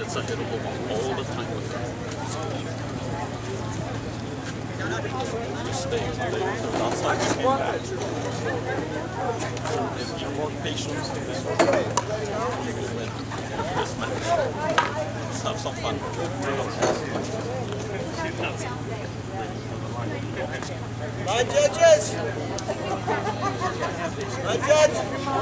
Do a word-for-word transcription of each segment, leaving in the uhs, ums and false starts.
it's a hittable one all the time with them. Just stay on the outside the game back. If you're more patient, then you will win this match. Let's have some fun. My judges! My judge!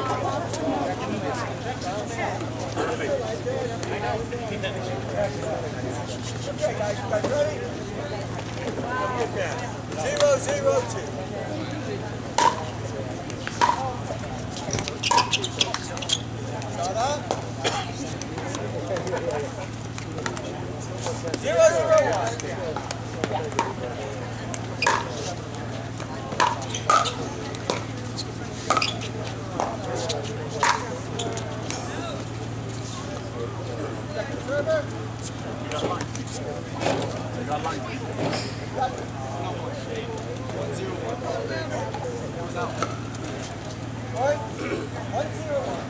Okay, guys, you guys ready? Zero, zero, two. Shut up. Zero, zero, one. Second server. You got line. You got line. One zero one. One. One zero one.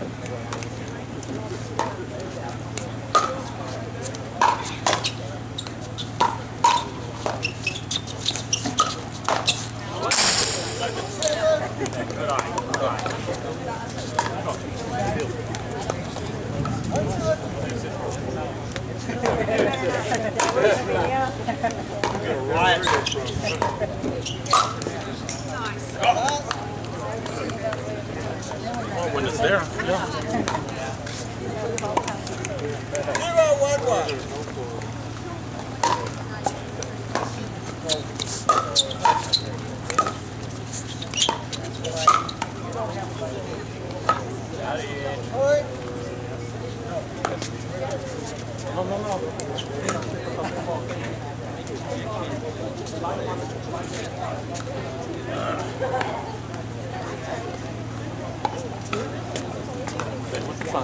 Good eye. Good eye. Well, when it's there, yeah. Zero, one, one. No, no, no. What's the fun?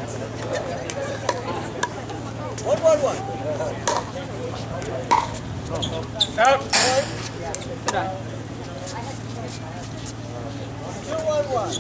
One, one, one. Out. Two, one, one.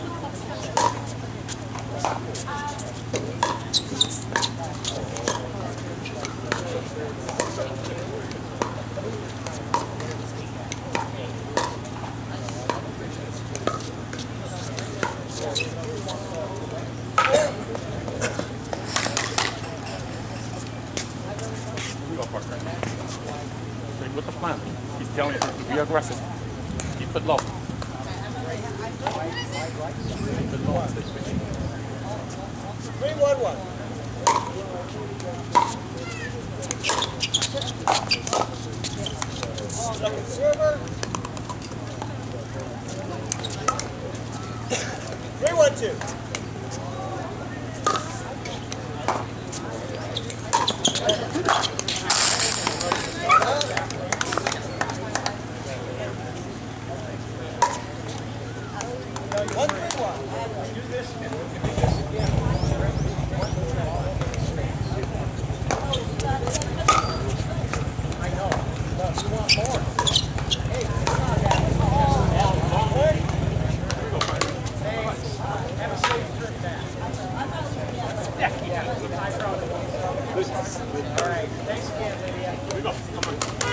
Stick with the plan. He's telling you to be aggressive. Keep it low. Keep it low and stay switching. Three, one, one. Second server. Three, one, two. One, three, one. Do this. I know. No, you want more. Hey, have a safe trip back. Yeah, I probably won't. All right. Thanks again, Lydia. Here we go. Come on.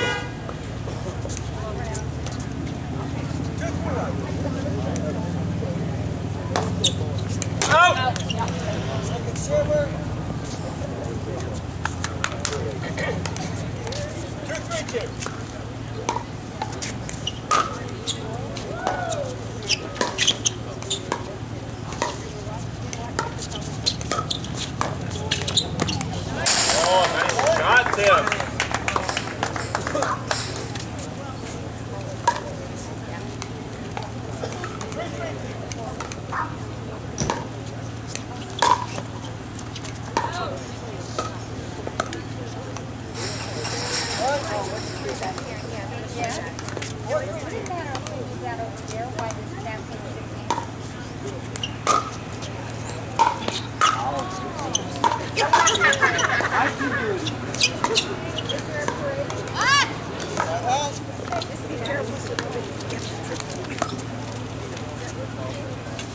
Out! Second server. Two, three, two. Oh, nice shot there.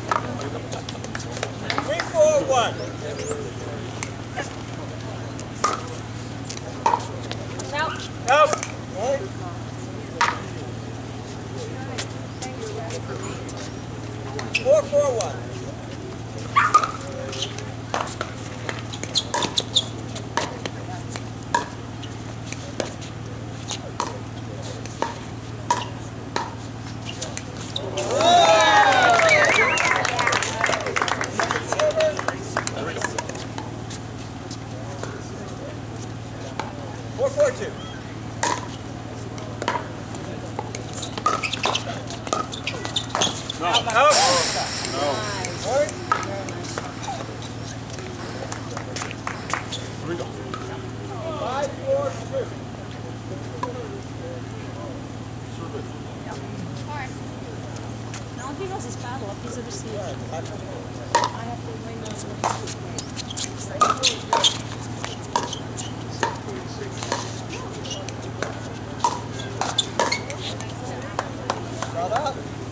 Three, four, one. Four, four, one. Four, four, two. No. Out. No. Sorry. Here we go. Five, four, two. No, he knows his battle up. He's a receiver. I have to win those. Shut up.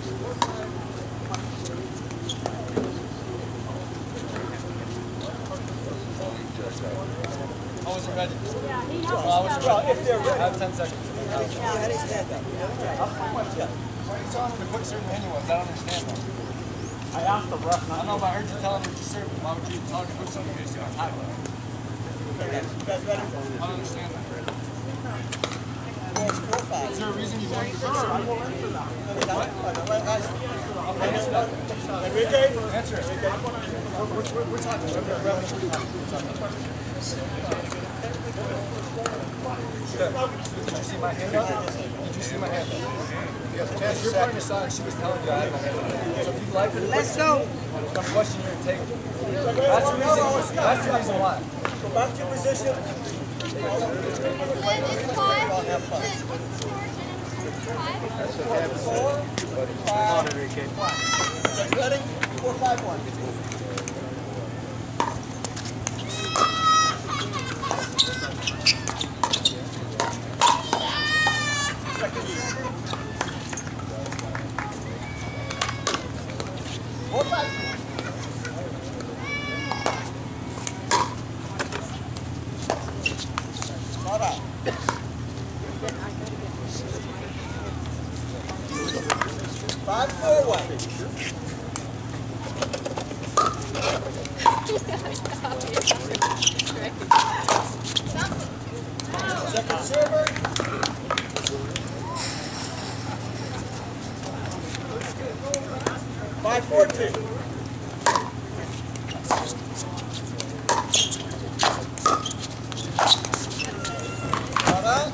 I wasn't ready. Yeah, he knows Well, I his wasn't battle. ready. If they're I ready. have ten seconds. How do you stand up? Why are you telling him to put certain anyone's? I don't understand that. I asked the ref I don't know if I heard you telling him to serve. Why would you tell him to put something you're just going to type? I You guys ready? don't understand that. Four, four, five. Is there a reason you want to serve? Enrique? Answer it. We're, we're, we're talking. We're, we're, we're talking. Did you see my hand up? Did you see my hand up? Chance, you're playing aside. She was telling you I had my hand up. So if you'd like her to Let's go. I'm questioning your take. That's the reason. That's the reason why. Go back to your position. Have fun. Four, five, one. Ready? Four, five, one. Second easy. Four, five, two. Start out. Five, four, one. Second server. Five, four, two. Start out.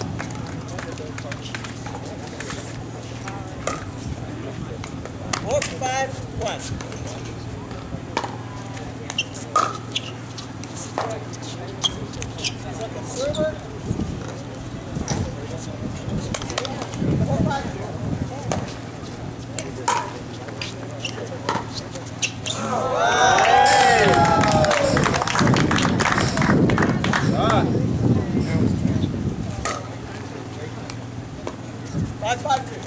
Four, five, one. Second server. Four, five, two. Five, five, two.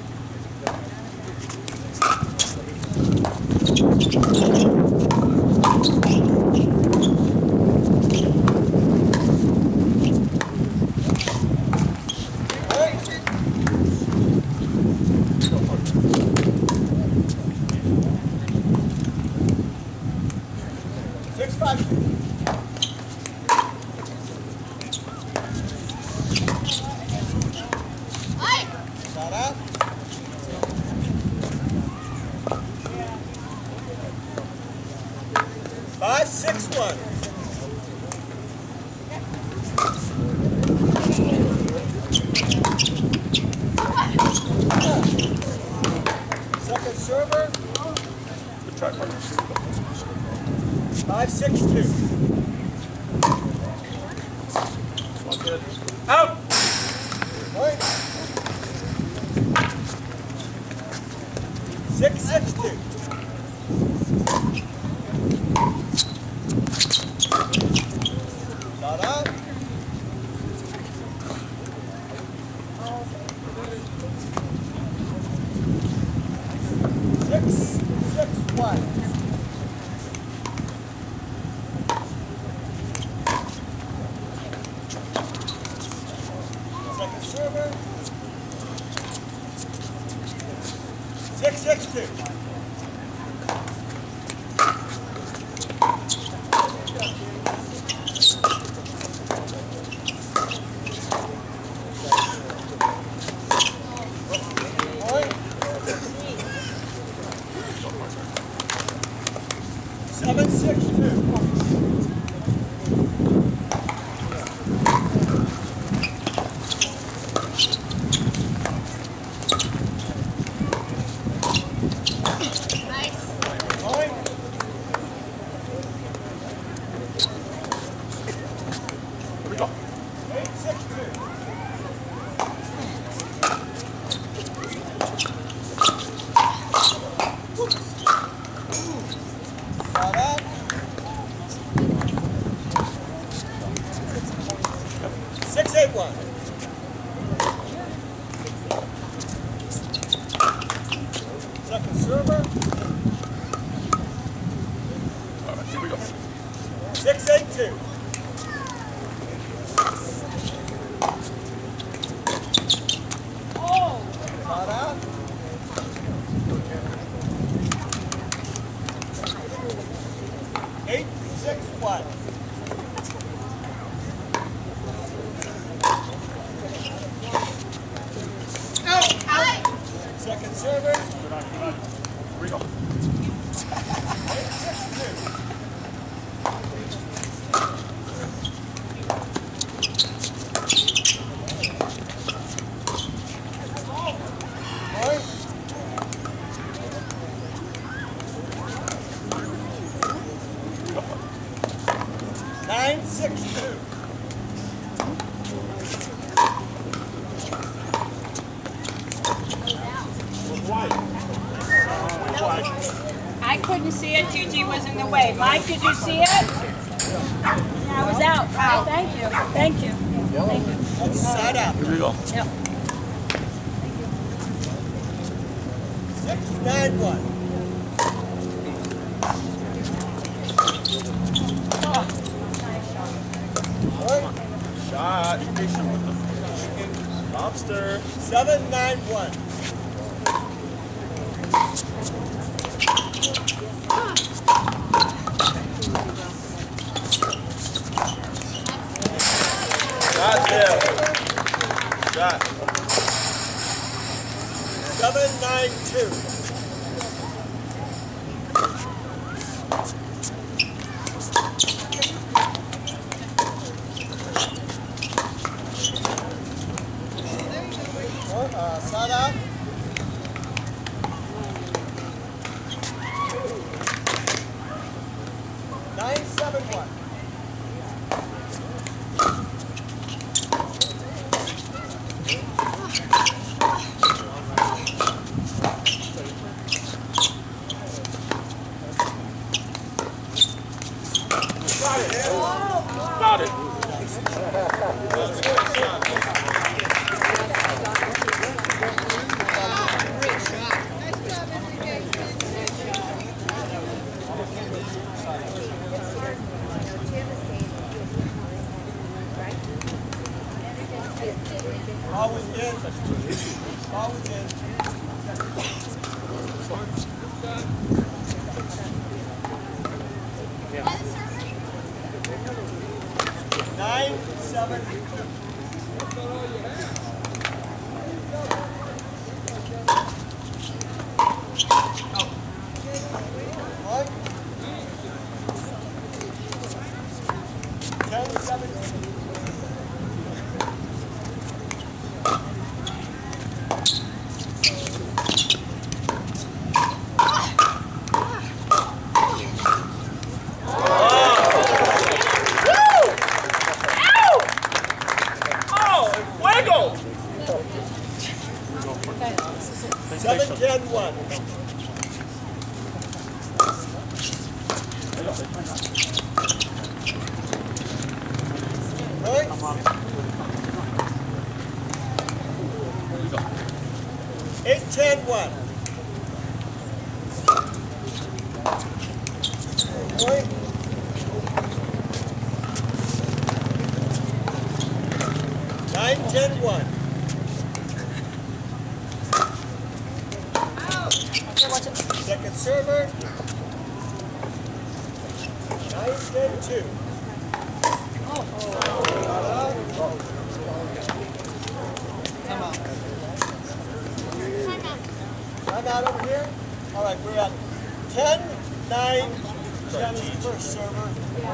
Six, five, two. Start out. Five, six, one. Second server. Good try, partner. Five, six, two. One good. Out. Point. Six, six, two. Start out. Six, six, one. Second server. six two. Seven six two. Six eight one. Second server. All right, here we go. Six eight two. Oh! Not out. Eight six one. Second server. Here we go. Eight six two. Nine six two. I couldn't see it. Gigi was in the way. Mike, did you see it? Yeah, I was out. Wow, thank you. Thank you. Thank you. That's side out. Here we go. Yep. Six nine one. Shot. Be patient with the lobster. Seven nine one. Shot there. Shot. Seven nine two. Uh, Sada. Nine seven one. Got it. Always in. Always in. Nine seven two. One. Ten seven two. Seven ten one. Right? Eight ten one. Right? Nine ten one. Second server. nine ten two. Time out over here. All right, we're at ten nine. Jenny's first server.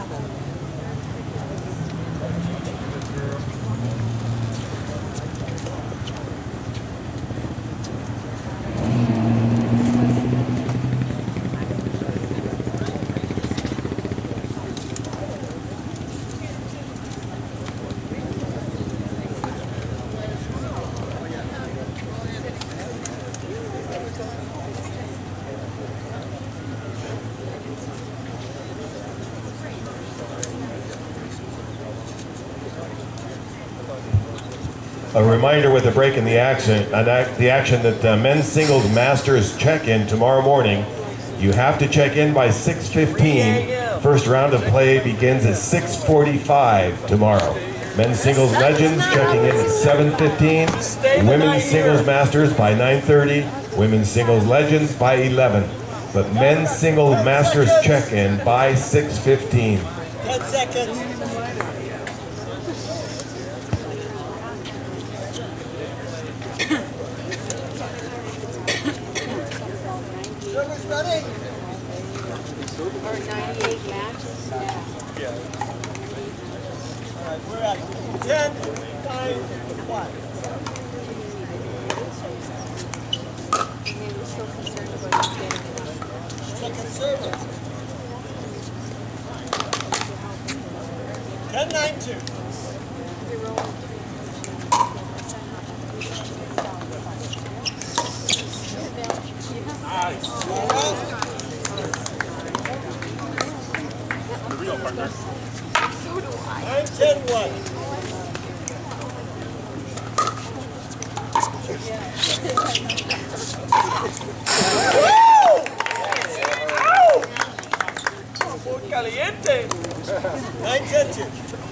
A reminder with the break in the action, an act, the action that uh, men's singles masters check-in tomorrow morning. You have to check in by six fifteen. First round of play begins at six forty-five tomorrow. Men's singles legends checking in at seven fifteen. Women's singles masters by nine thirty. Women's singles legends by eleven. But men's singles masters check-in by six fifteen. ten seconds. Server's ready. Or ninety-eight matches? Yeah. All right, we're at ten nine one. Maybe we're still concerned about you getting enough. Second server. ten nine two. The real partner. nine ten one. Caliente. nine ten two.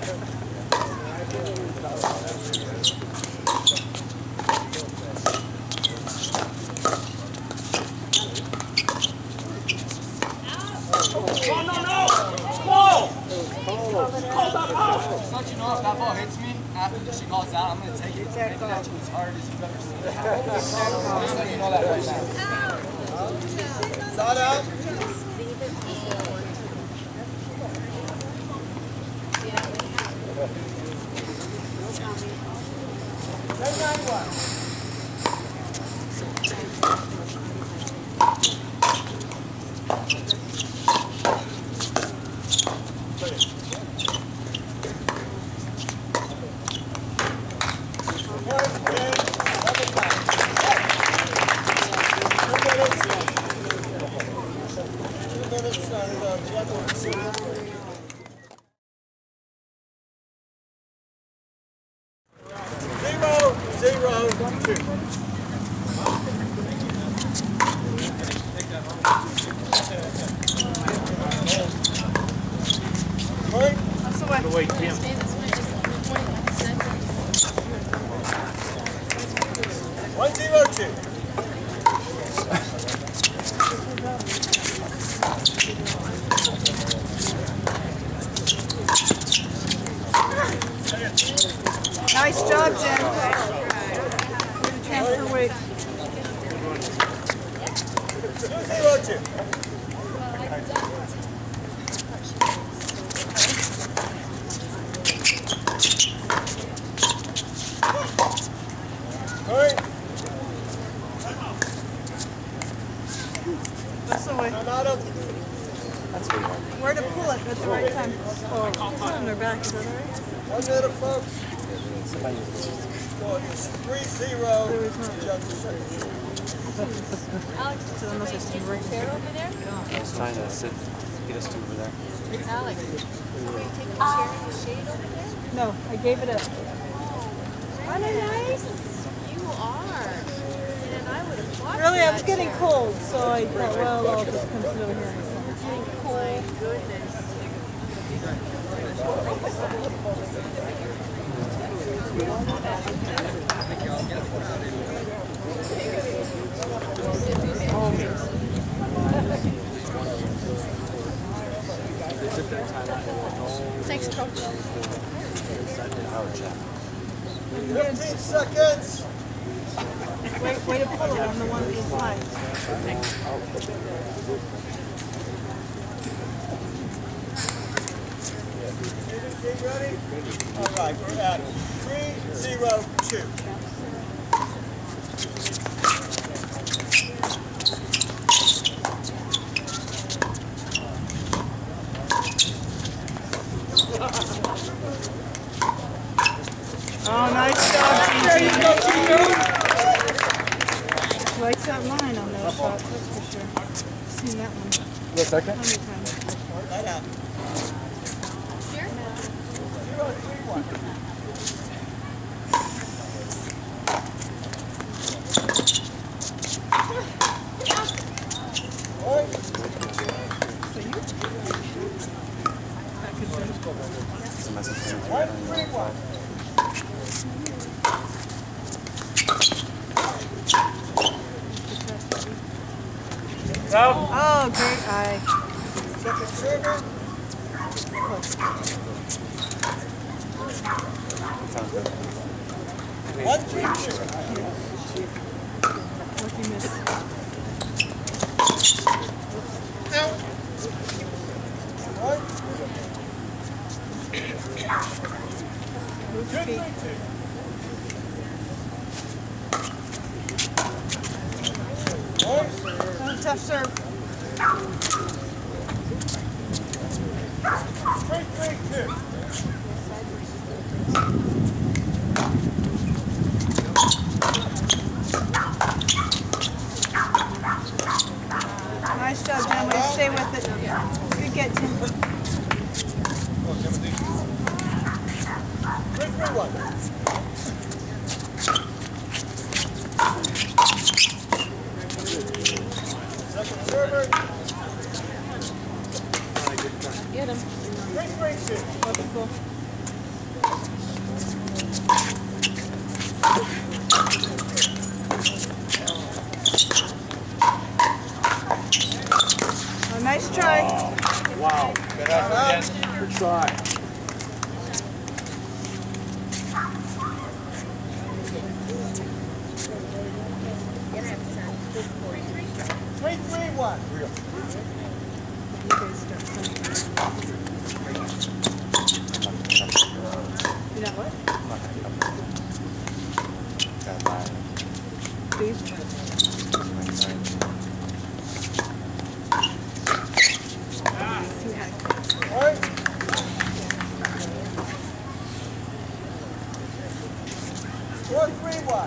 Let you know if that ball hits me after she calls out, I'm going to take it. Take it at you as hard as you've ever seen it happen. Just let you know that right now. Shot out. ten nine one. Zero, zero, two. Point. Wait, Tim. One, zero, two. Nice job, Jen. Transfer weight. Two, zero, two. Point. That's the way. Time out of. Where to pull it at the right time. Oh, put it on their back. Is that all right? One minute, folks. Score is three zero. So unless I see right there over there? I was trying to sit, get us to over there. Alex, are you taking a chair in the shade over there? No, I gave it a... Aren't I nice? You are. And I would have watched Really, I that was getting chair. cold, so I thought, well, I'll just come sit over here. Oh my goodness. Oh, Wait, way to pull it on the one that you fly. Ready? All right, we're at three, zero, two. Oh, nice job. There you go, Chico. Likes that line on those shots, that's for sure. Seen that one. Wait a second. How many times? Right out. Zero, three, one. One, three, one. Oh, great eye. Second server. One, three, two. Lucky miss. Out. One. Move your feet. One. Oh, tough serve. Three, three, two. Nice job, Jim. Way to stay with it. Good get, Tim. Three, three, one. Second server. Get him. Three, three, two. Wonderful. Oh, nice try. Wow. Good effort, Jen. Good try. Three, three, one. You guys start something. You know what? Please. One. Four, three, one.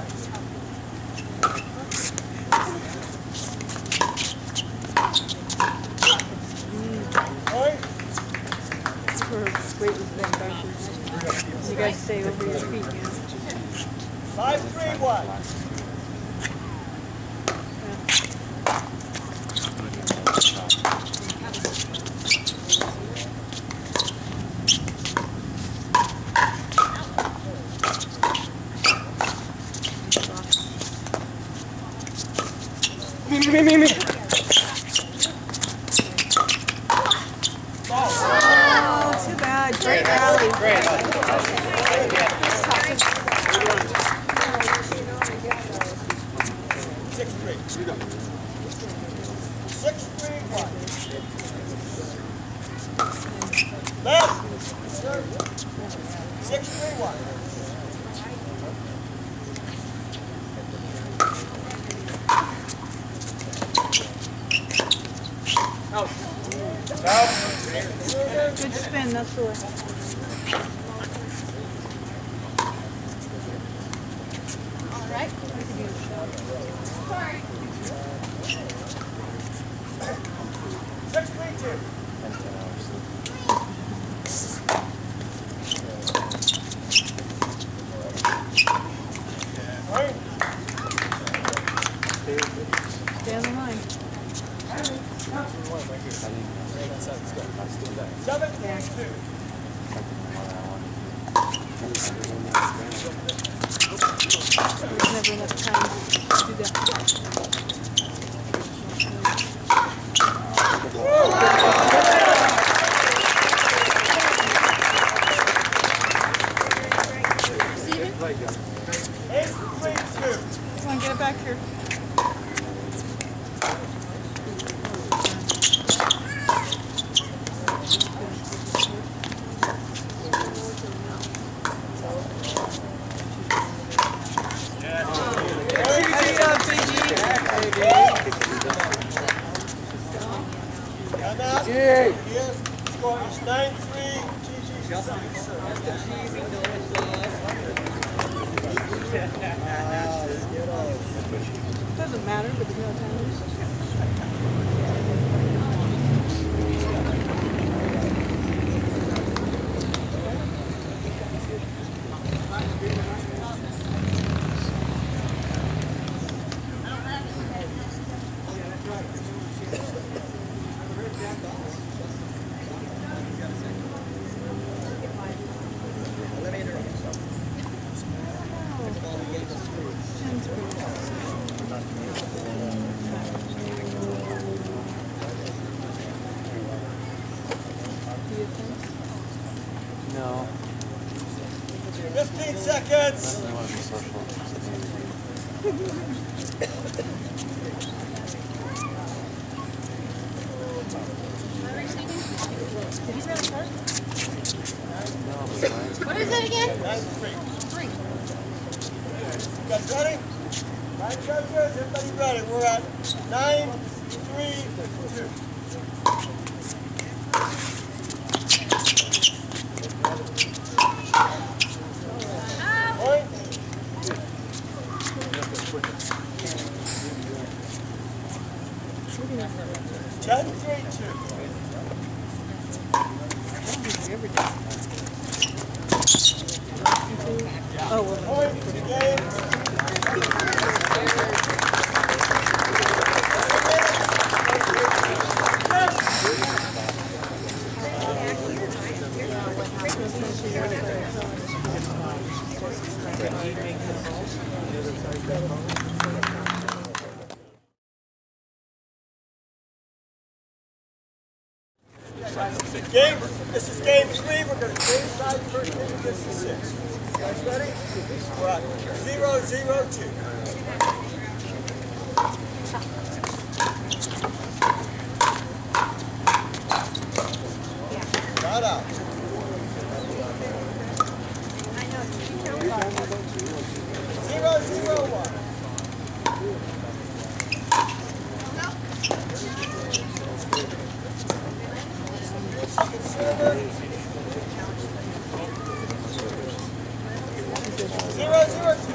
One. Her weight was then backwards. You guys stay over your feet, you know. Five, three, one. Me, me, me, me. Oh, too bad. Great rally. Great. Six, three. Six, three, one. Left. Six, three, one. Out. Good spin, that's the way. All right. Sorry. Six, three, two. Right. Stay on the line. Seven, three, two. There's never enough time to do that. Eight, three, two. Come on, get it back. Here. Come out. Here. Score is nine three. Doesn't matter, but you know what time it is. No. fifteen seconds. I want to be social. What is it again? nine three. Three. You guys ready? Nine judges, everybody ready? We're at nine three two. Point. ten three two. Oh, well. Point for the game. Game, this is game three. We're going to game side first game against the six. You guys ready? We're at zero zero two. Not out. Zero zero one. Second server. Zero zero two.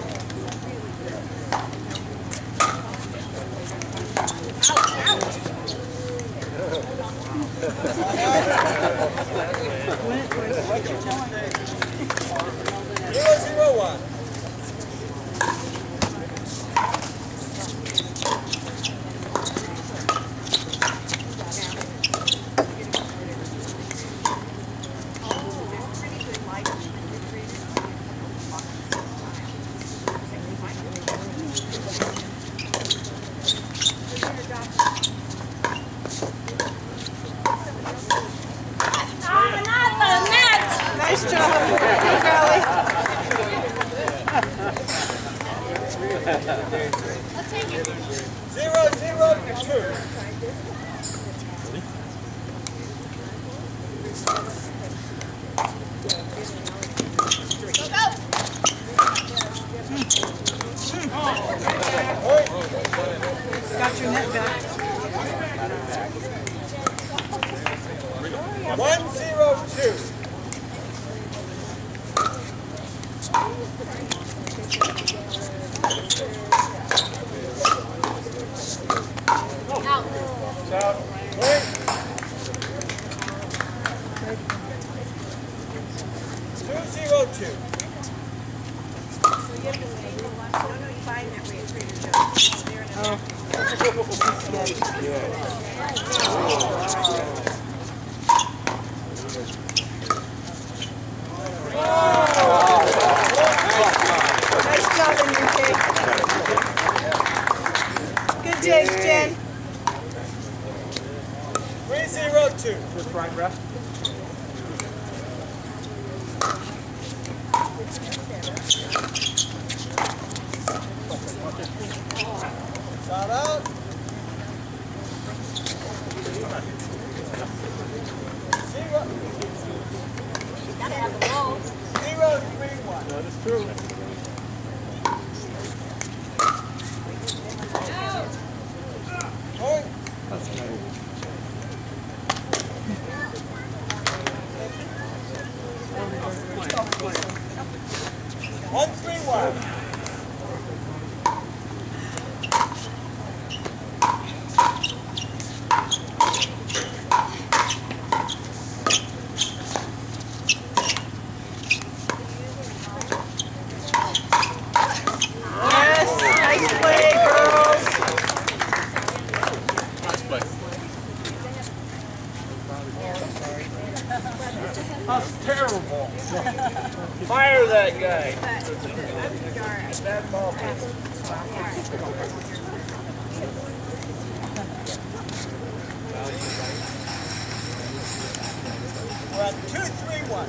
Zero zero one. Nice job, Charlie. Zero zero two. Got your net back. One zero two. Out. Wait. Two zero two. Nice job in your cake. Good day, Jen. Three zero two. First right, ref. Shot out. Zero. Gotta have the ball. Zero, three, one. That is true. Point. One, three, one. That's terrible. Fire that guy. Bad ball. We're at two, three, one.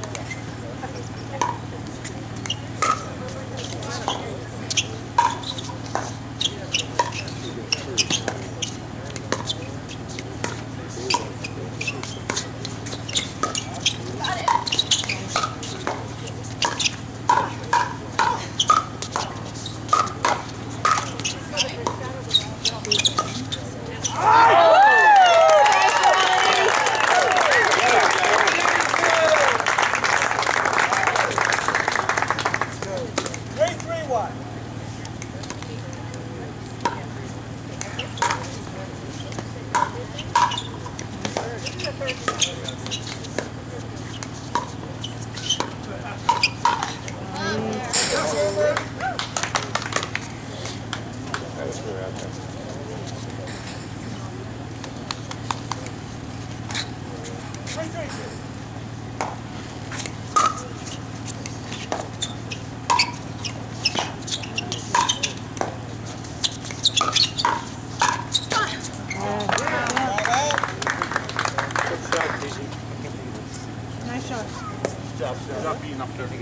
Not being up there.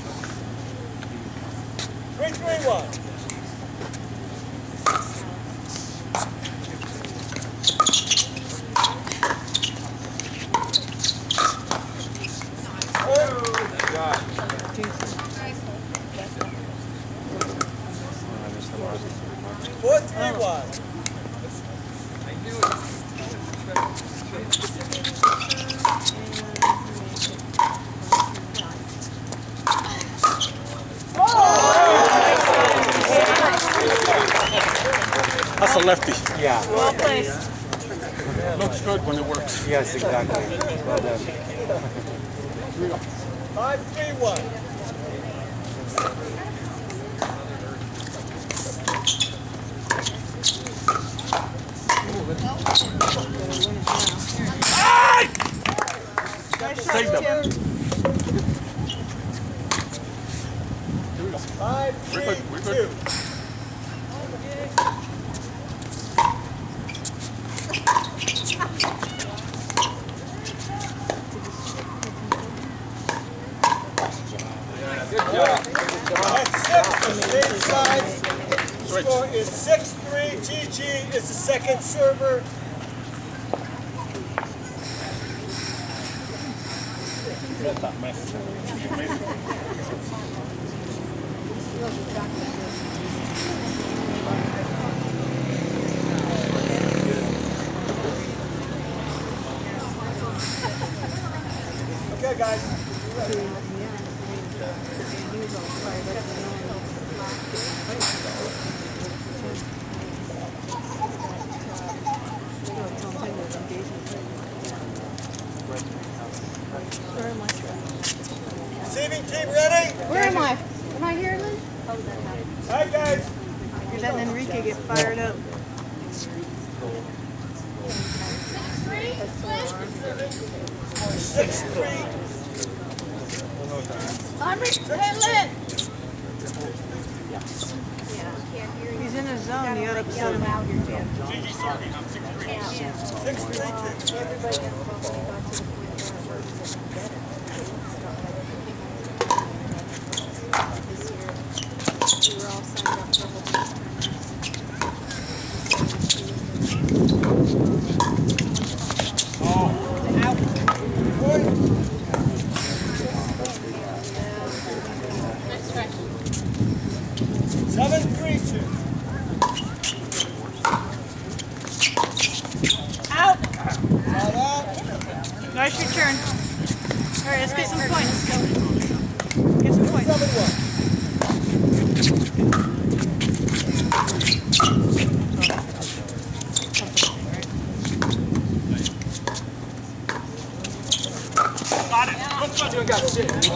Three, three, one. Four, three, one. That's a lefty. Yeah. Well placed. Looks good when it works. Yes, exactly. Well done. Five, three, one. Save them. Five, We're three, good. We're good. two. Score is six three. Gigi is the second server. Okay, guys. Receiving team ready? Where am I? Am I here, Lynn? Hi, guys. You're letting Enrique get fired up. Six three. I'm Hey, Lynn. He's in his zone. You gotta set him out. Six three two. turn. All right, let's get some points. Get some points. seven one. You got shit. Nice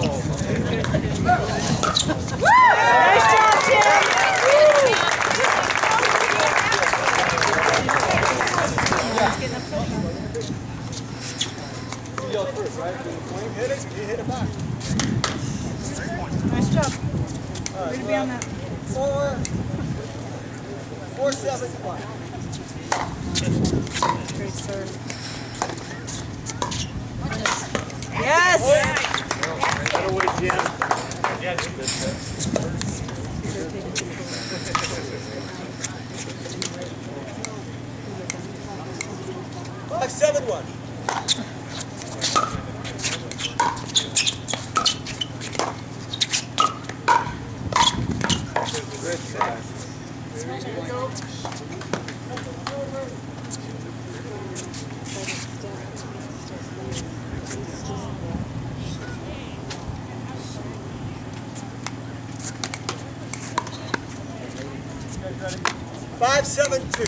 job, Tim. You hit it, you hit it back. Nice job. All right, Way to be on that. Four, four, seven, one. Great serve. Yes. Five, seven, one. Five, seven, two.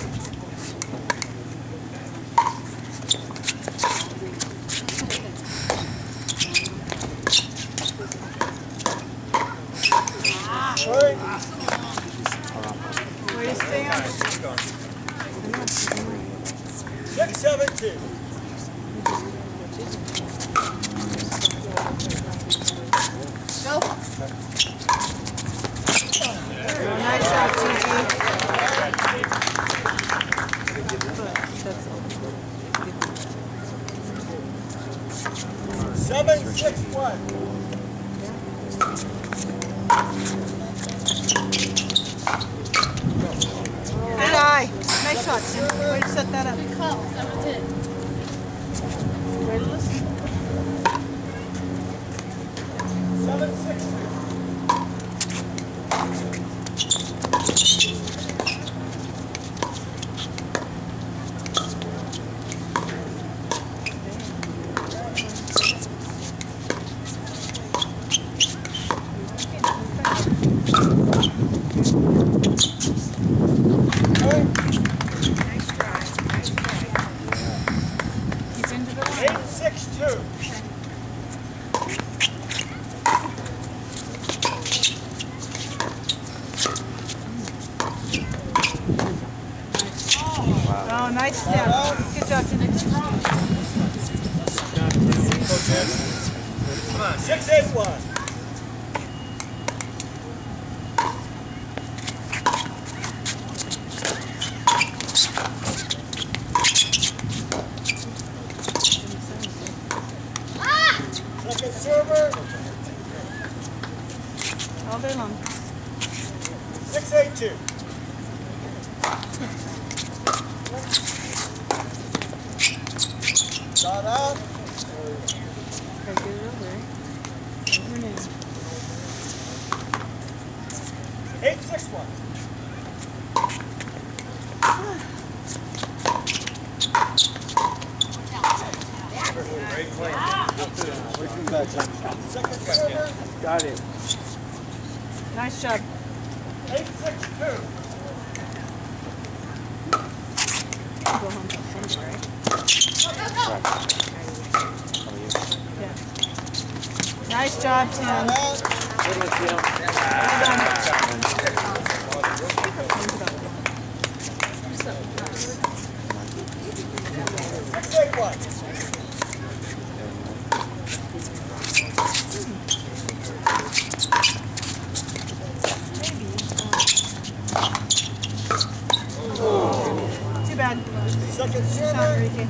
Sorry. Way to stay on. Six, seven, two. Go. Nice shot, Gigi. Seven, six, one. Good eye. Nice shot, Tim. Way to set that up. Good call. That was it. Way to listen. Seven, six, two. He's into the line. Eight, six, two. Oh, nice step. Good job, Tim. Six, eight, one. Second server. All day long. Six, eight, two. Shot out. Okay, get it over. Over now. Eight, six, one. Second server. Got it. Nice job. Eight, six, two. Go home till Sunday, right? Yeah. Nice job, Tim. Shot out. Six, eight, one. Too bad. Second Shot, server. Ricky.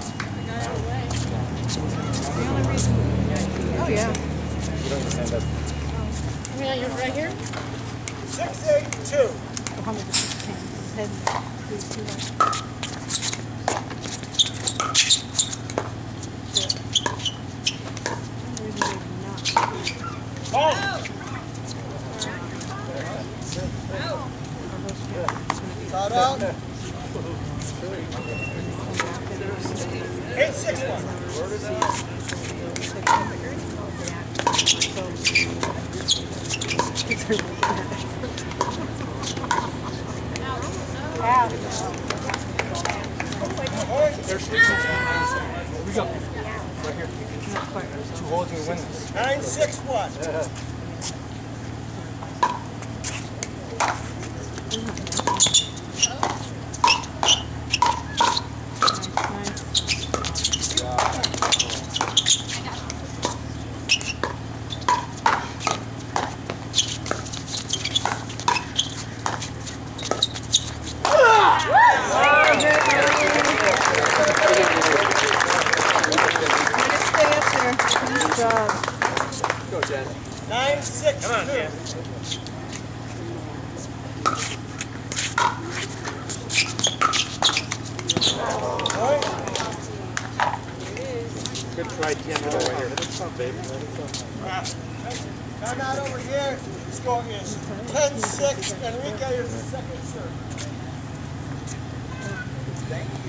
The only reason. Oh, yeah. Yeah, you're right here. Six, eight, two. Go home with the six pins. His head goes too low. Ball. Shot out. Eight, six, one. There's three. We go. Right here. Two holes and we win this. Nine, six, one. Go, Jen. Nine, six, Come on, two. Jen. Good try, Jen. Right here. That's not baby. Come out over here. The score is ten, six. Enrique is the second serve. Thank you.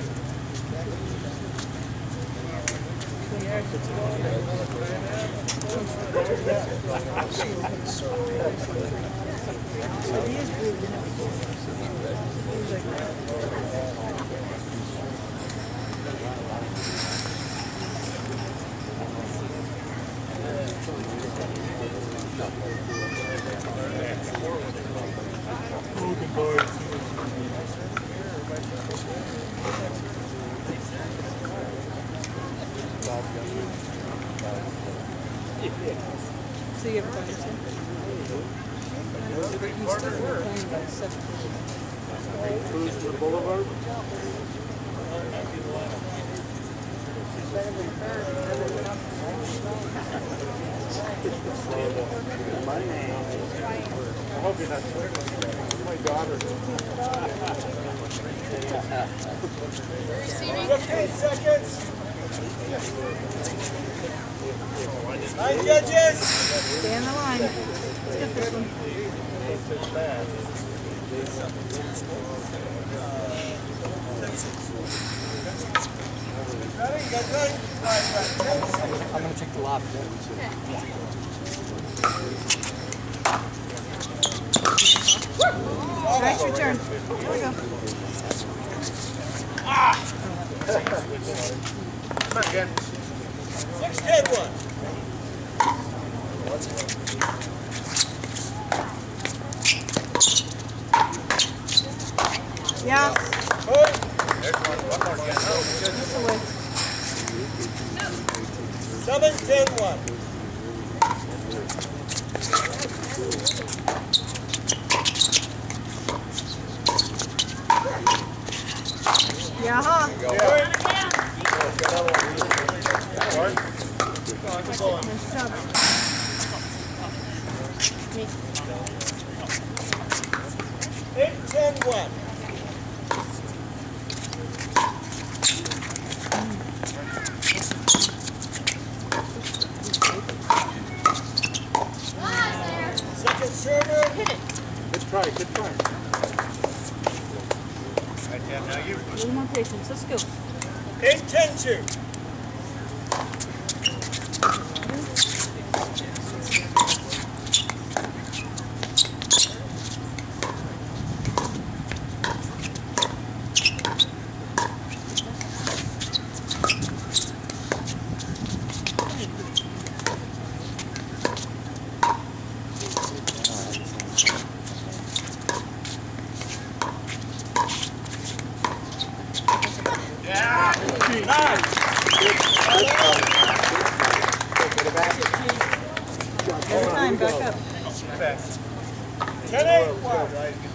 See everybody. Cruise to the boulevard. My name. I hope you're not swearing. My daughter. fifteen seconds. Nine judges. Stay on the line. Let's get this one. Ready? You guys ready? All right, right. I'm going to take the lob. All right, your turn. Here we go. Come on, Jen. Six, ten, one. Yeah. Good. There's one. One more, Jen. This away. Seven, ten, one. Yeah, huh? Nice job. Eight, ten, one. Second server. Hit it. Good try, good try. Right, Jen, now you. A little more patience. Let's go. Eight, ten, two. Every time, back up. Ten, eight, one.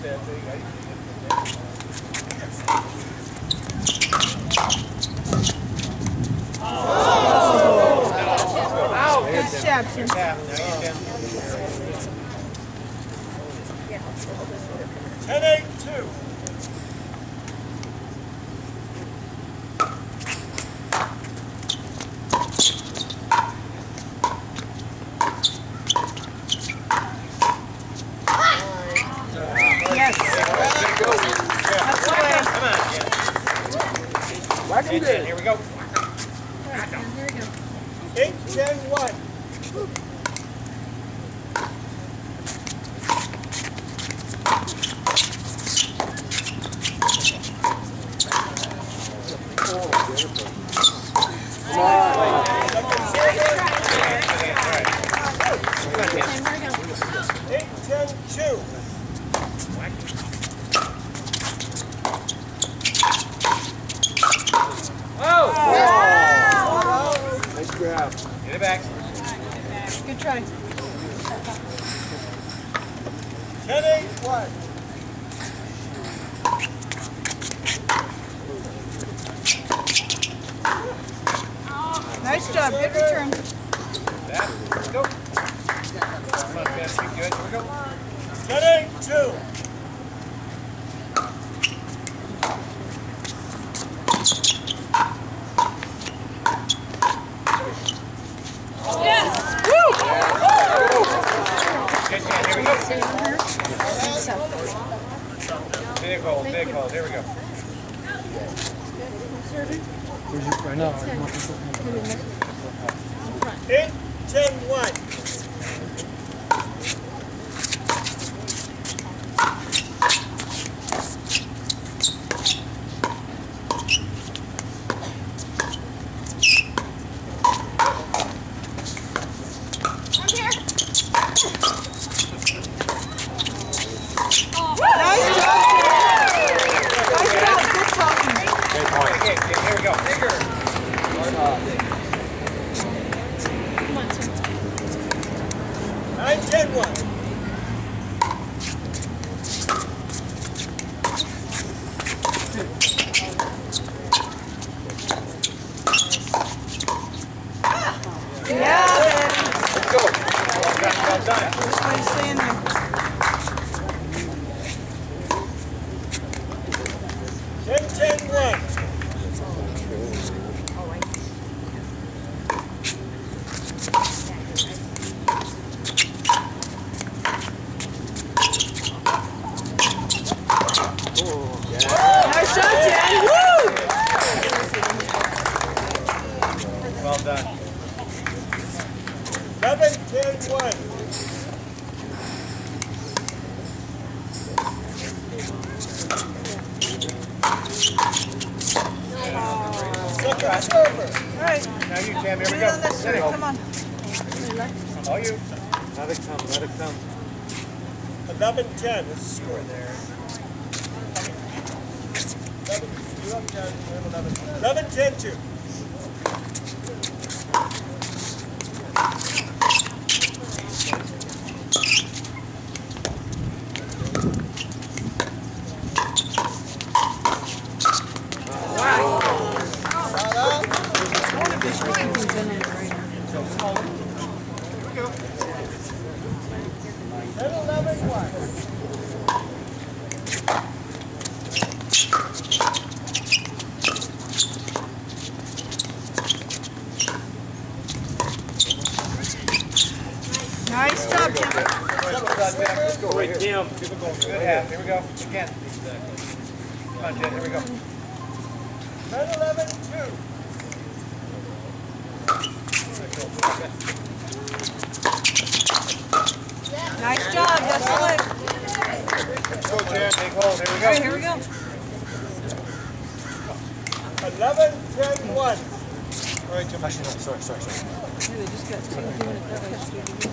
Good job, Tim. Ten, eight, two. Yes. That's the way. Come on, Jen. ten ten, here we go. eight ten one. eight ten two. Oh! Wow. Nice grab. Get it back. Good try. ten eight one. Nice job. Good return. That. Let's go. Come on, man. Keep good. Here we go. ten eight two. ten ten, here we go. Big hole, big hole. Here we go. eight ten one. Okay, okay, here we go. Bigger. nine ten one. Let's go. Well done. Just way to stay in there. ten ten one. Nice shot, Jen. Woo! Well done. eleven ten one. Second server. All right. Now you, Cam. Here we Get go. on this Steady. side. Come on. All you. Let it come, let it come. eleven ten is the score there. eleven ten two. ten eleven one. Nice job, Jen. Let's go right here. Keep it going. Good half. Here we go. Again. Come on, Jen. Here we go. ten eleven two. Nice job. That's good. Let's go, Jen. Big hole. Here we All go. right, here we go. eleven ten one. All right, Jim. Actually, no. Sorry, sorry, sorry. They just got doing it that way.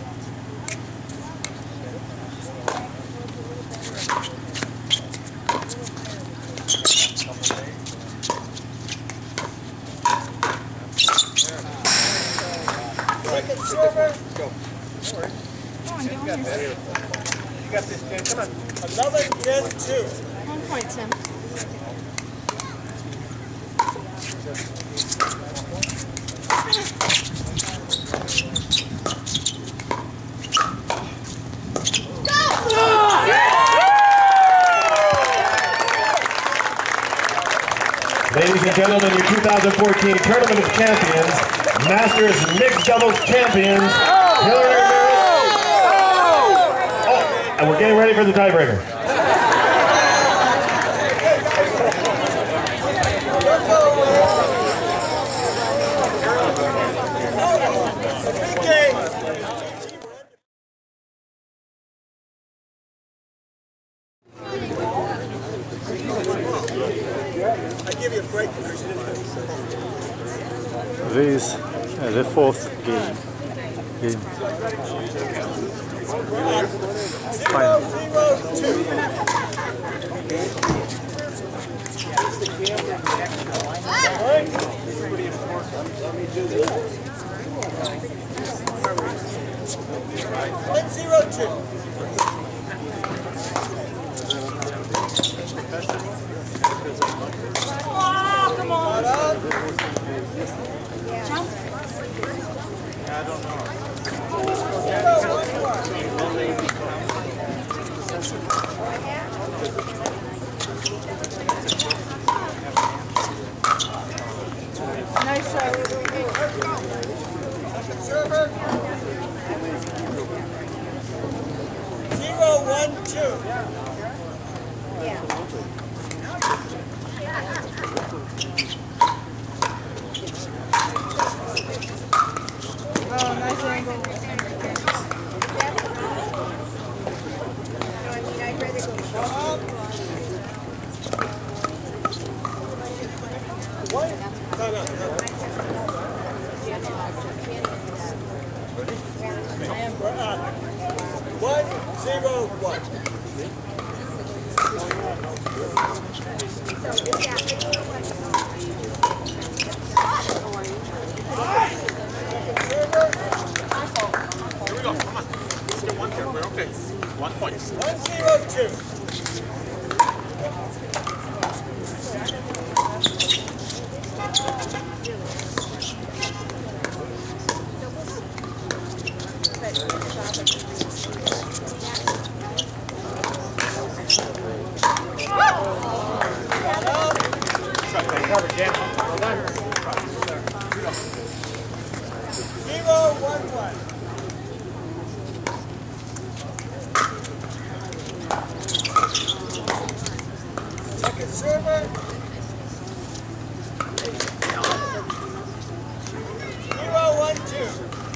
Second server. Go. Come on, get on here. You got this, Jen. Come on. eleven ten two. One point, Tim. Ladies and gentlemen, your two thousand fourteen Tournament of Champions, Masters Mixed Doubles Champions, Hillary Ramirez. Oh, and we're getting ready for the tiebreaker. Let's go, I give you a break because you didn't finish. This is uh, the fourth game. game. Zero, zero, two. One, zero, two. Oh, come on. Jump. I don't know. Nice shot. Server. Zero, one, two. Oh, nice angle. One. No, no, no. We're up. One, zero, one. Here we go. Come on. Let's get one here. We're okay. One point. One, zero, two. Cover, Jim. Well done. Zero, one, one. Second server. Zero, one, two.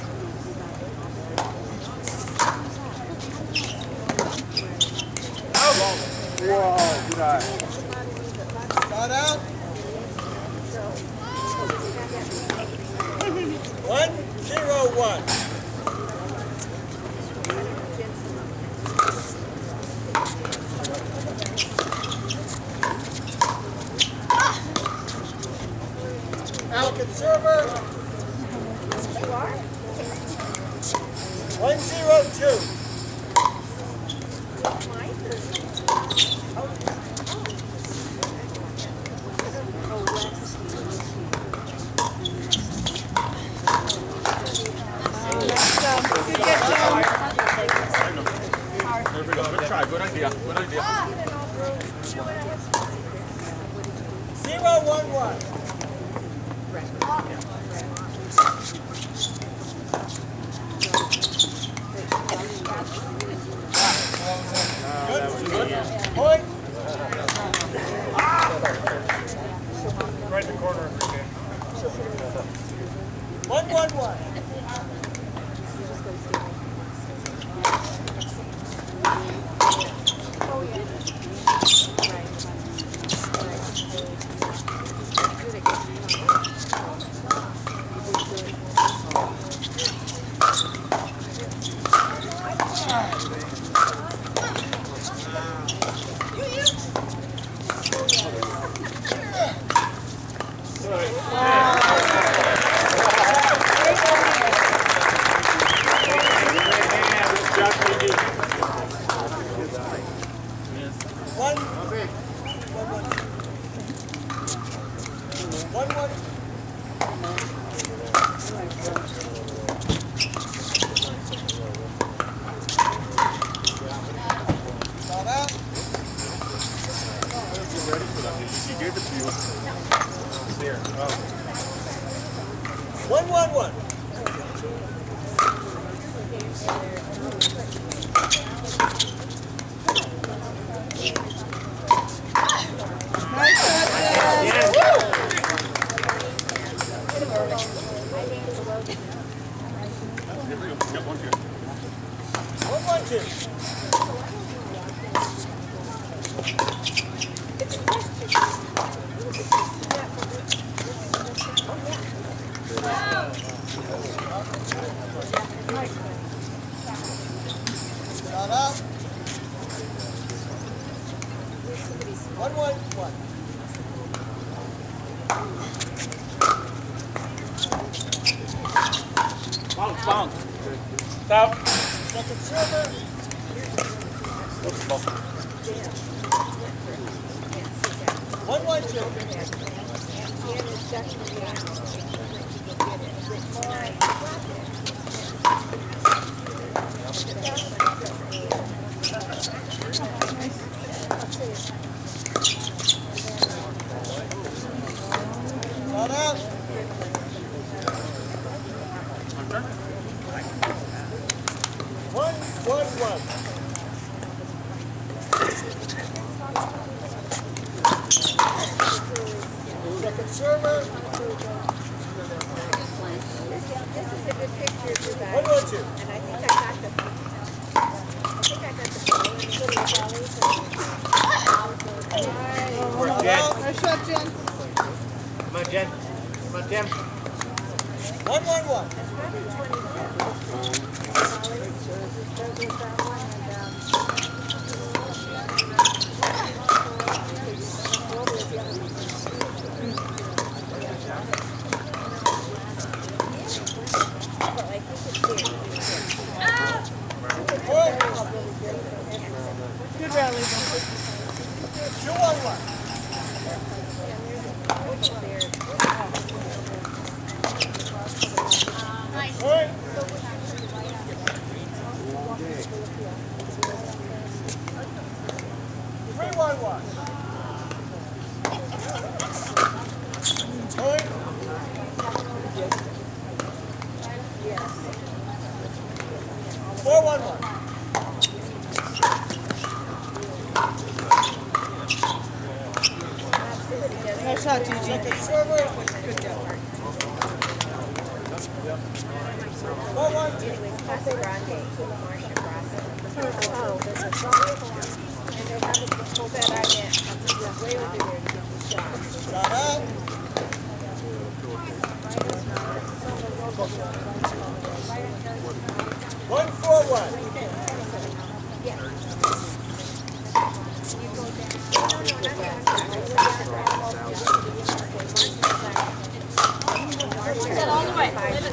Whoa, good eye. Start out. One, zero, one. Second server. One, zero, two. Good catch, Jim. There we go. Good try. Good idea. Good idea. Zero, one, one. Good. Good. Point. Right in the corner of your game. One, one, one. One. One, one. Start out. She gave it to you. There. One, one, one. Nice shot, Jim. Got one here. One, one, two. Bounce, bounce. Stop. Second server. One, one, two. Not out. One, one, one. Second server. This is a good picture of you guys. One, one, two. And I think I got the, I think I got the ball in the little bellies. Nice shot, Jen. Come on, Jen. Come on, Tim. One, one, one. Good rally. Two, one, one. All right. Three, one, one. All right. Four, one, one. Nice shot, Gigi. Second server. One, one, two. Shot out. One, four, one. All the way.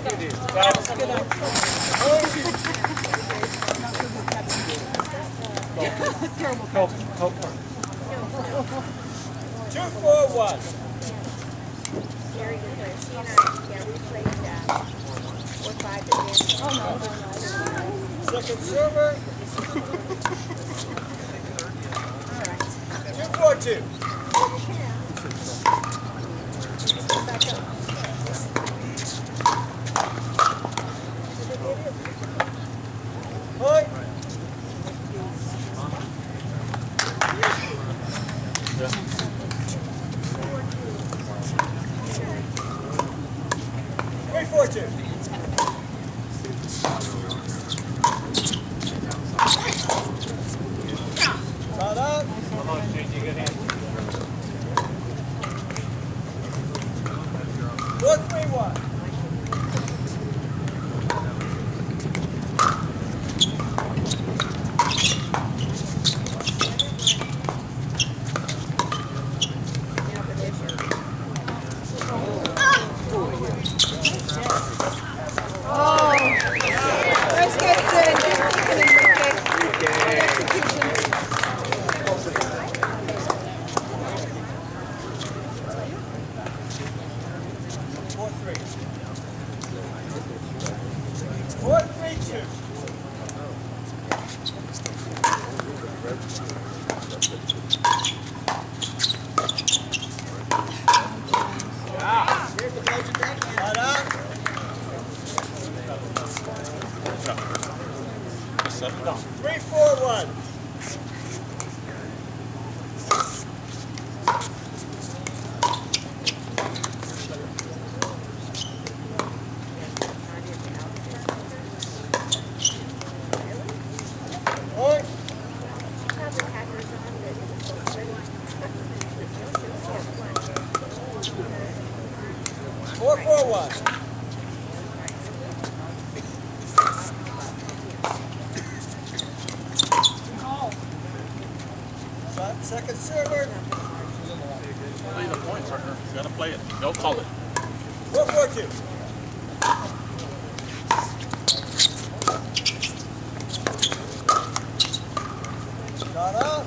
Help, help. Two, four, one. Very good player. She and I, yeah, we played uh, four, five, and then. Oh, no, no, no. Second server. Two, four, two. Hi. Three, four, two. Shot out. Come on, Gigi, good hand. Four, three, one. Oh. Nice catch, Jen. Good kicking in the kick. Good execution. Four, three. Four, three, two. Shot out. Three, four, one. Oi. Four, four, one. Shot, second server. Leave the points, partner. gotta play it. Don't call it. Four, four, two. Start off.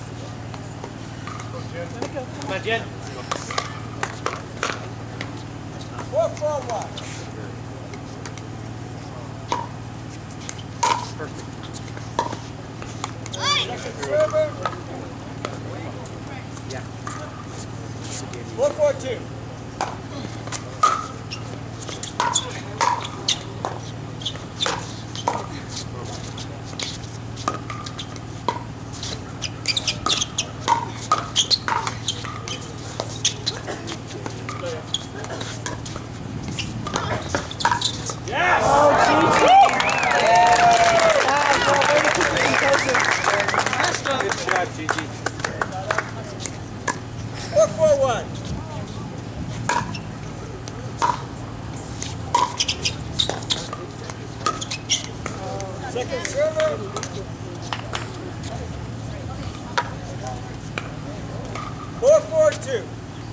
Come on, Jen. Four, four, one. Second server. Four, four, two. Four, four, one. Second server. Four, four, two.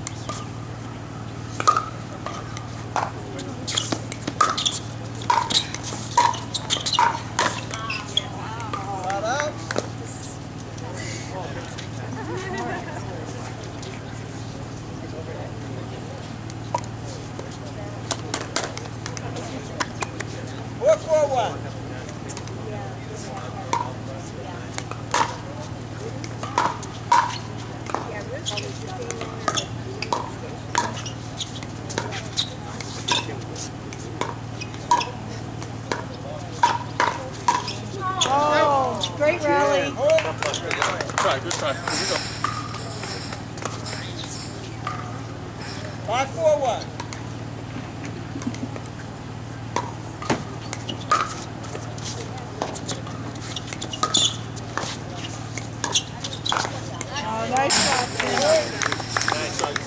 Not out. Four, four, one. Oh, great rally. Good try, good try. Here we go. Five, four, one. Oh, nice shot. Nice try.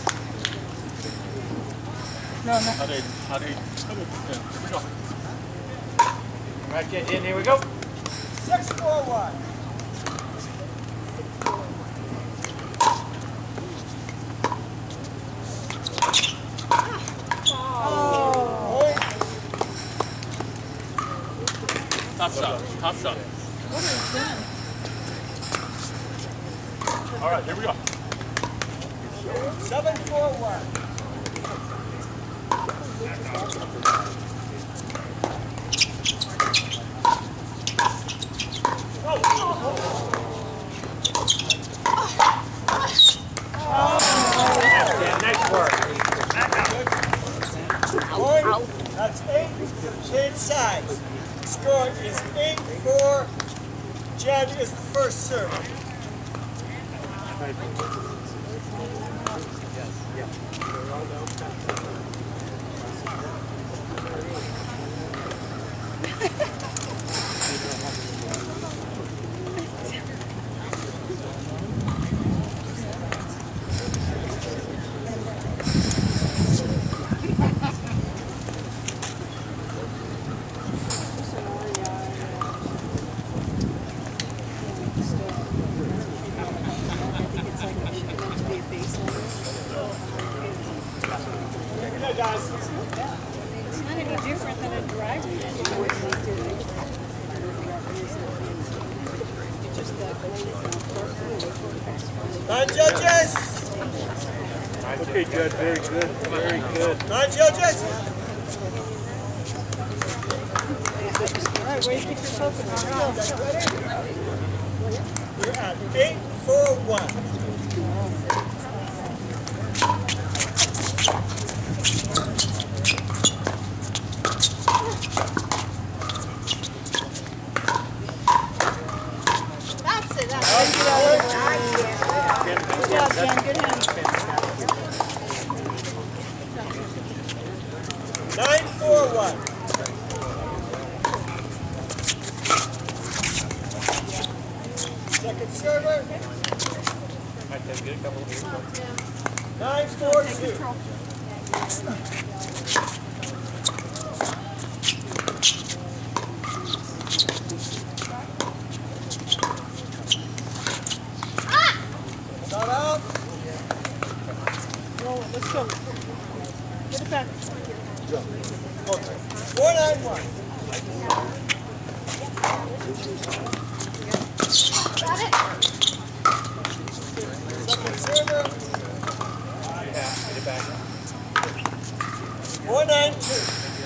No, no. How they, how they, how they, yeah, here we go. All right, Jen, Jen, here we go. Six, four, one. Oh. Top shot, top shot. What is that? All right, here we go. Seven, four, one. Yeah, nice work. Point. That's eight. Change sides. Score is eight, four. Jen is the first server. Yeah, guys. It's not any different than a driver. Nine judges. Okay, Judd, very good, very good. Nine judges. All right, way to keep your focus on it. We're at eight, four, one. That's it. That's it. Good job, Jen. Good hand. Nine, four, one. Second server. Nine, four, two. Start out. Roll it. Let's go. Get it back. Four nine one. Got it? Second server. Yeah, get it back. Four nine two.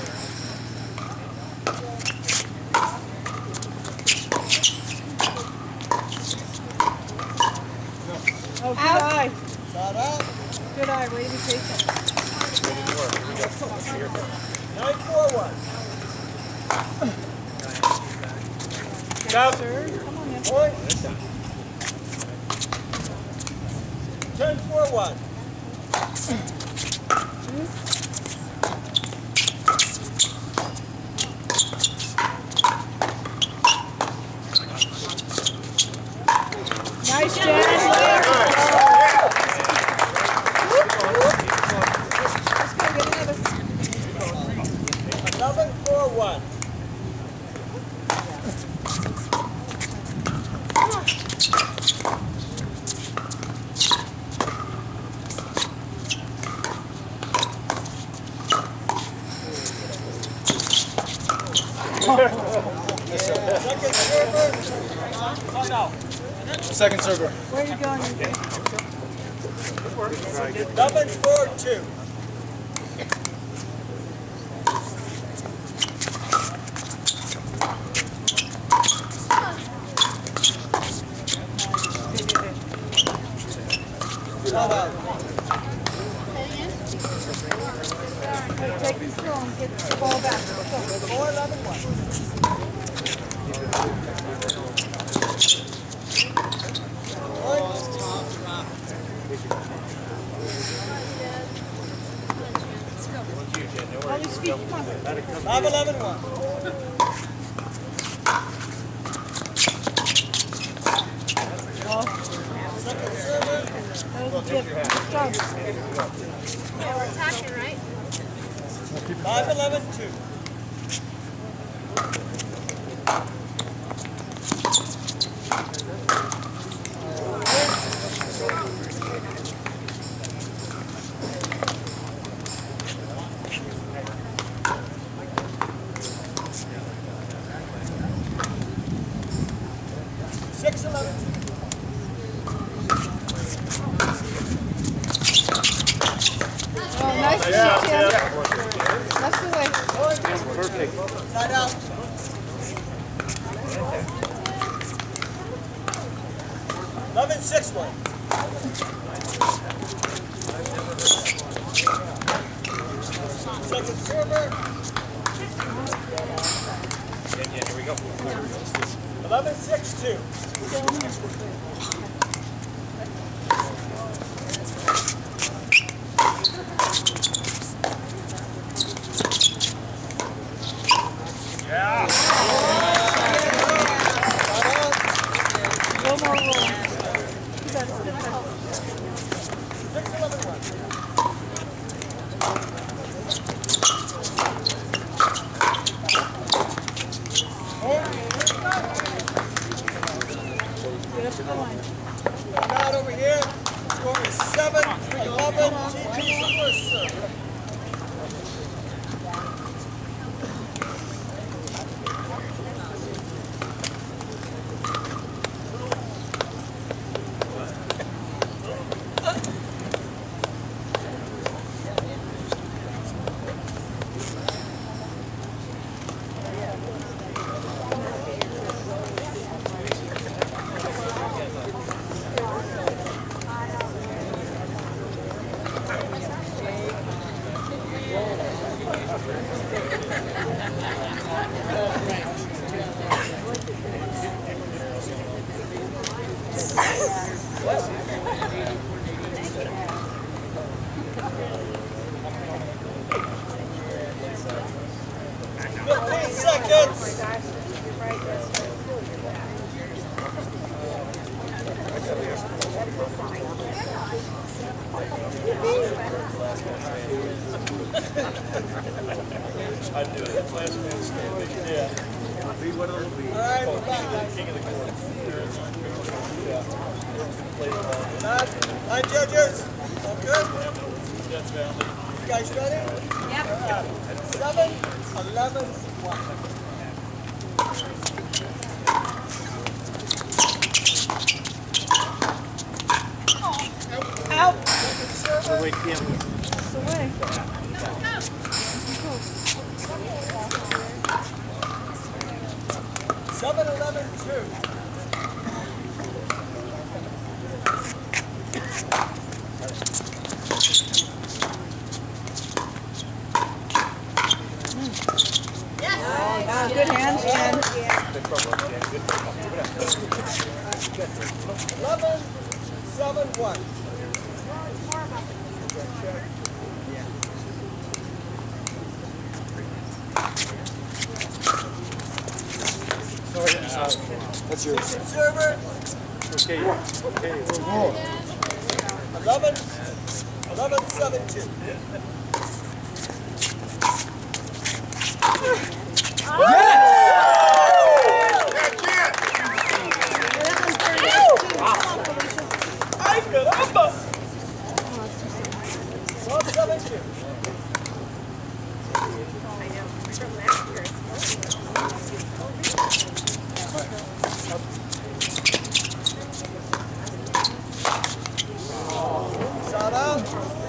Oh, good eye. Shot out. Good eye. Way to be patient. Nine four one. Out. Sir, come on in. Point. Ten four one. Nice, Jen. Let's go get another. Eleven four one. Second server. Second server. Where are you going? Eleven four two. Shot out. Take control and get the ball back. Let's go. Four eleven one. All these feet, come on. Five eleven one. Second server. That was a dip. Good job. Yeah, we're attacking, right? Five eleven two. Six eleven. Oh, nice to meet you. That's the way. Perfect. Side out. Eleven six one. Second server. Yeah, yeah, here we go. Eleven six two. Yeah. One more roll. Good, good, good. Six eleven one. Get up to the line. Out over here. Score is seven eleven. G T's first serve. Fifteen seconds. I do it. That's last man standing. Yeah. All right, we're back. King of the court. Yeah. Nine, nine judges. All good? You guys ready? Yep. Seven, eleven, one. Out. So wait, Kim. It's away. Seven, eleven, two. Ah, good hands, Jen. Eleven, seven, one. That's yours. Server. Okay, okay. Eleven, eleven, seven, two. Ay, caramba! twelve, seven, two. I know. From last year, Shout out.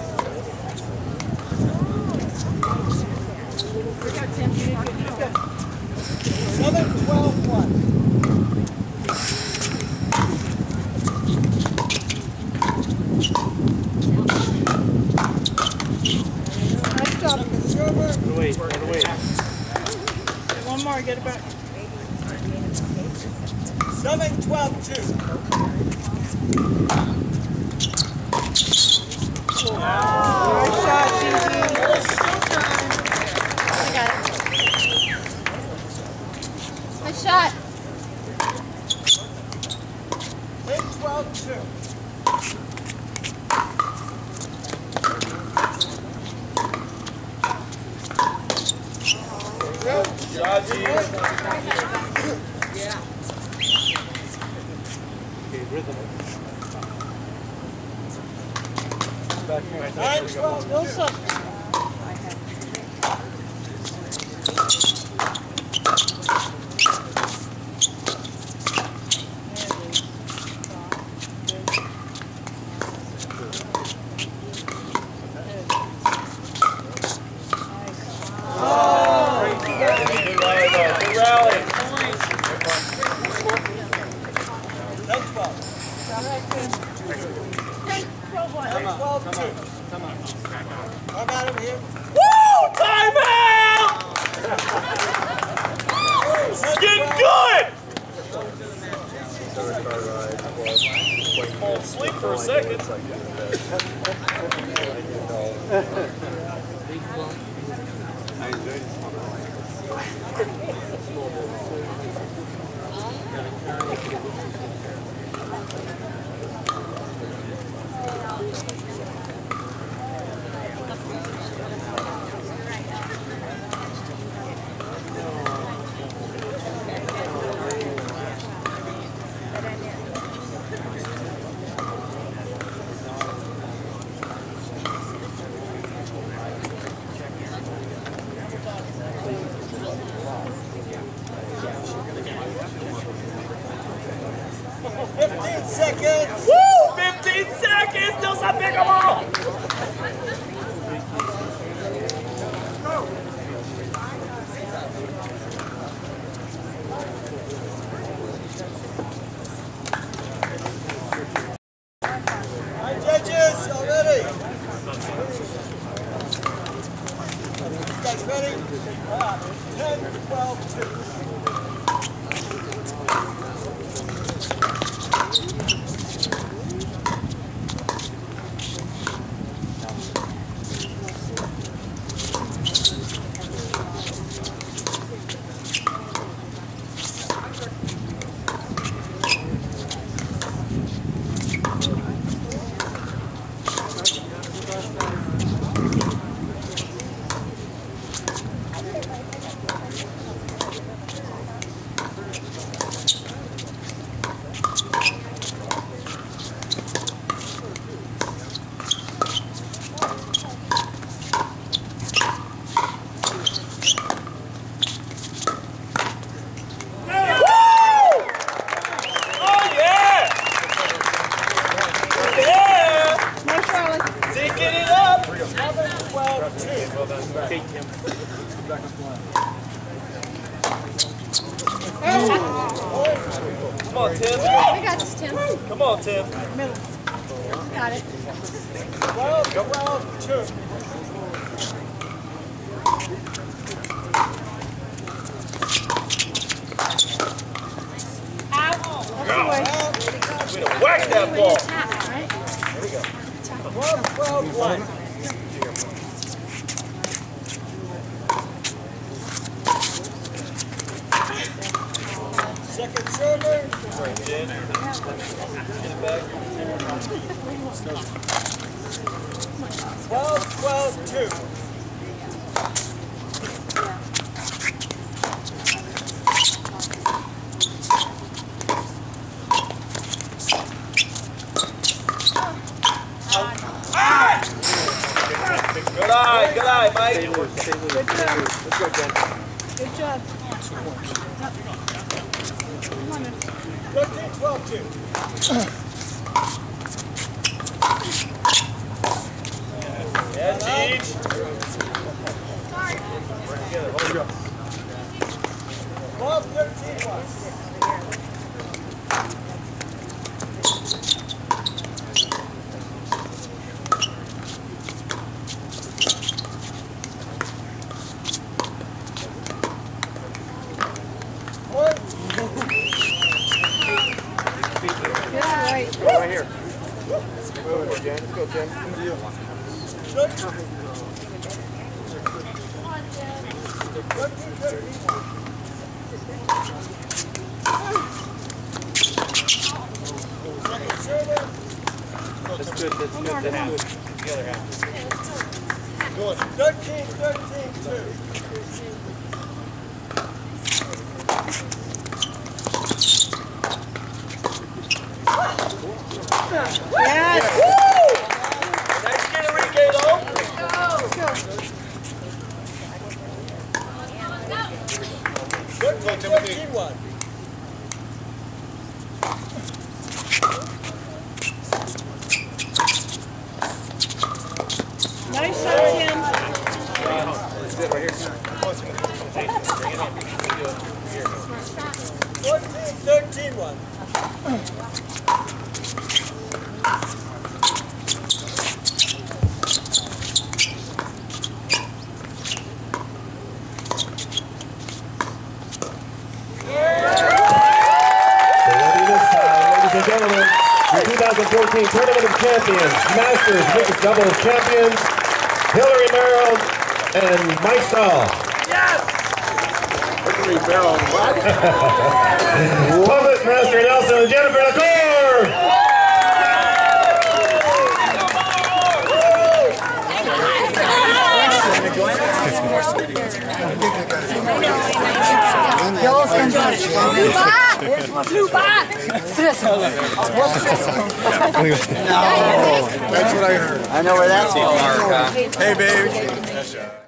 Seven, twelve, one. Nice job. Server. Wait, wait. One more, get it back. Seven, twelve, two. Nice shot, Gigi. I got it. Nice shot. Eight, twelve, two. Okay, rhythm. Nine, twelve, Wilson. ten, twelve. twelve, two. Come out of here. Woo! Timeout! Getting good! Fall asleep for a second. fifteen seconds. Woo! fifteen seconds! Still some big ball! All right, judges, y'all ready? You guys ready? ten, twelve, two. Well done. Okay, Tim. Back up line. Come on, Tim. We got this, Tim. Come on, Tim. Middle. Got it. twelve, twelve, two. Way to whack that ball. twelve, twelve, one. Second server. twelve, twelve, two. Good eye, good eye, Mike. Good job. Let's go, Jen. Good job. thirteen, twelve, two. Yeah, Cheech. twelve, thirteen, one. Yeah, right. Right here. Move it, Jen. Let's go, Jen. That's good. That's good. That's good. The other half. thirteen, thirteen, two. Yes. Nice get, Enrique, though. thirteen, thirteen, one. Nice shot, Tim. That's it right here. fourteen, thirteen, one. Ladies and gentlemen, the two thousand fourteen Tournament of Champions, Masters Mixed Doubles Champions, Hillary Merrill and Mike Stahl. Hillary Merrill. What? Public Master Nelson and Jennifer LaCour. Blue bot. No. That's what I heard. I know where that's from. Hey, baby.